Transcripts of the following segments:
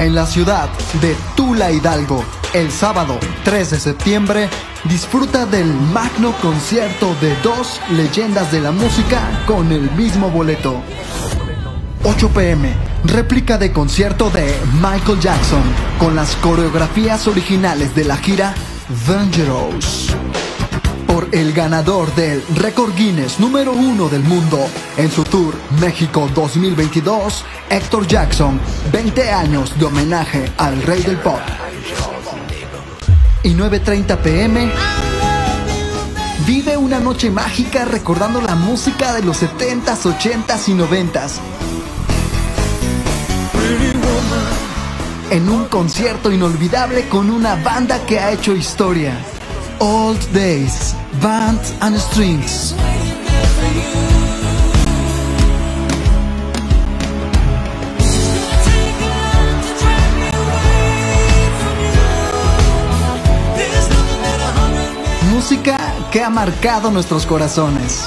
en la ciudad de Tula, Hidalgo. El sábado 3 de septiembre, disfruta del magno concierto de dos leyendas de la música con el mismo boleto. 8 p.m, réplica de concierto de Michael Jackson con las coreografías originales de la gira Dangerous, por el ganador del récord Guinness número 1 del mundo en su tour México 2022, Héctor Jackson. 20 años de homenaje al rey del pop. Y 9:30 p.m, vive una noche mágica recordando la música de los 70s, 80s y 90s en un concierto inolvidable con una banda que ha hecho historia. Old Days, Band and Strings. Música que ha marcado nuestros corazones.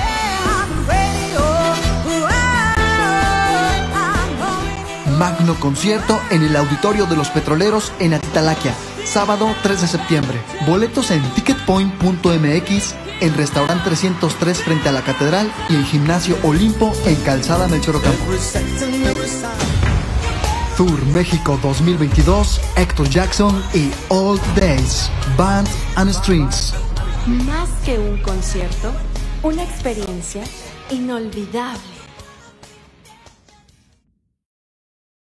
Magno concierto en el Auditorio de los Petroleros en Atitalaquia, sábado 3 de septiembre. Boletos en ticketpoint.mx, en Restaurante 303 frente a la Catedral y en Gimnasio Olimpo en Calzada Melchor Ocampo. Tour México 2022, Héctor Jackson y Old Days, Band and Strings. Más que un concierto, una experiencia inolvidable.